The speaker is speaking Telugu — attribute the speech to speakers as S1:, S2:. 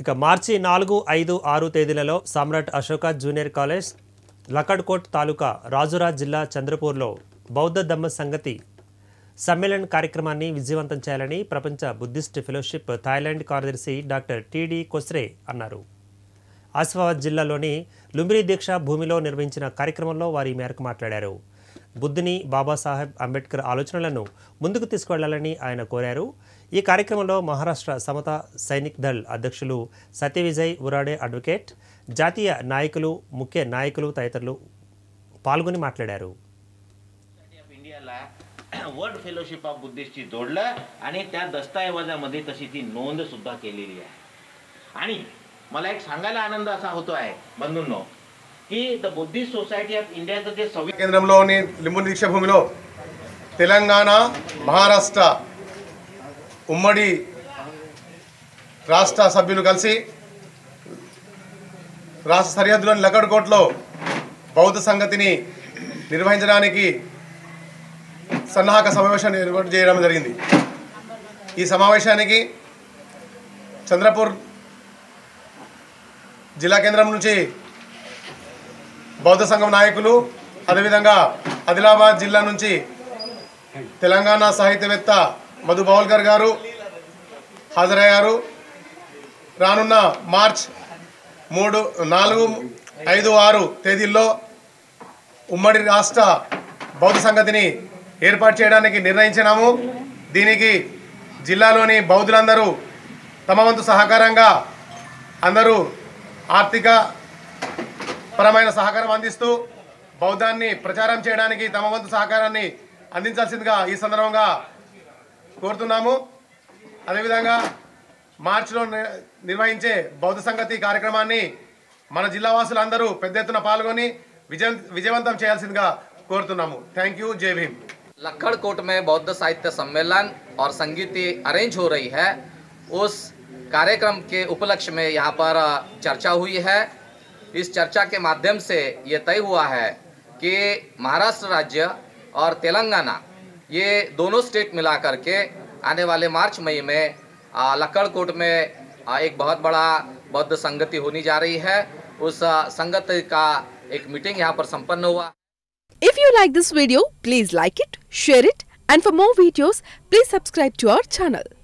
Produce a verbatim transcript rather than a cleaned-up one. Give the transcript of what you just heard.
S1: ఇక మార్చి నాలుగు ఐదు ఆరు తేదీలలో సామ్రాట్ అశోక జూనియర్ కాలేజ్ లక్కడ్కోట్ తాలూకా రాజురాజ్ జిల్లా చంద్రపూర్లో బౌద్ధ ధమ్మ సంగతి సమ్మేళన్ కార్యక్రమాన్ని విజయవంతం చేయాలని ప్రపంచ బుద్ధిస్ట్ ఫెలోషిప్ థాయిలాండ్ కార్యదర్శి డాక్టర్ టీడీ కొస్రే అన్నారు. ఆసిఫాబాద్ జిల్లాలోని లుంబిని దీక్ష భూమిలో నిర్వహించిన కార్యక్రమంలో వారి మేరకు మాట్లాడారు. బుద్ధుని బాబాసాహెబ్ అంబేద్కర్ ఆలోచనలను ముందుకు తీసుకువెళ్లాలని ఆయన కోరారు. ఈ కార్యక్రమంలో మహారాష్ట్ర సమతా సైనిక్ దళ్ అధ్యక్షులు సత్యవిజయ్ ఉరాడే అడ్వకేట్, జాతీయ నాయకులు, ముఖ్య నాయకులు తదితరులు పాల్గొని మాట్లాడారు.
S2: वर्ल्ड फेलोशिप ऑफ बुद्धिस्टची जोडलं आणि त्या दस्तऐवजामध्ये तशी ती नोंद सुद्धा केलेली आहे. आणि मला एक सांगायला आनंद असा होतो आहे बंधूंनो की द बुद्धिस्ट सोसायटी ऑफ इंडियाचं जे संविधान
S3: కేంద్రంలోని లింబుని దీక్ష భూమిలో తెలంగాణ, మహారాష్ట్ర ఉమ్మడి రాష్ట్ర సభ్యులు కలిసి రాష్ట్ర సరిహద్దులోని లక్కడ్కోట్లో బౌద్ధ సంగతిని నిర్వహించడానికి సన్నాహక సమావేశాన్ని ఏర్పాటు చేయడం జరిగింది. ఈ సమావేశానికి చంద్రపూర్ జిల్లా కేంద్రం నుంచి బౌద్ధ సంఘం నాయకులు, అదేవిధంగా ఆదిలాబాద్ జిల్లా నుంచి తెలంగాణ సాహిత్యవేత్త మధు బౌల్కర్ గారు హాజరయ్యారు. రానున్న మార్చ్ మూడు నాలుగు ఐదు ఆరు తేదీల్లో ఉమ్మడి రాష్ట్ర బౌద్ధ సంగతిని ఏర్పాటు చేయడానికి నిర్ణయించినాము. దీనికి జిల్లాలోని బౌద్ధులందరూ తమ వంతు సహకారంగా అందరూ ఆర్థిక పరమైన సహకారం అందిస్తూ బౌద్ధాన్ని ప్రచారం చేయడానికి తమ వంతు సహకారాన్ని అందించాల్సిందిగా ఈ సందర్భంగా కోరుతున్నాము. అదేవిధంగా మార్చిలో నిర్వహించే బౌద్ధ సంగతి కార్యక్రమాన్ని మన జిల్లా వాసులందరూ పెద్ద ఎత్తున పాల్గొని విజయ విజయవంతం చేయాల్సిందిగా కోరుతున్నాము. Thank you. జై భీమ్.
S4: लक्कड़कोट में बौद्ध साहित्य सम्मेलन और संगीति अरेंज हो रही है. उस कार्यक्रम के उपलक्ष्य में यहाँ पर चर्चा हुई है. इस चर्चा के माध्यम से ये तय हुआ है कि महाराष्ट्र राज्य और तेलंगाना ये दोनों स्टेट मिला करके आने वाले मार्च मई में लक्कड़कोट में एक बहुत बड़ा बौद्ध संगति होने जा रही है. उस संगति का एक मीटिंग यहाँ पर संपन्न हुआ.
S5: If you like this video, please like it, share it, and for more videos, please subscribe to our channel.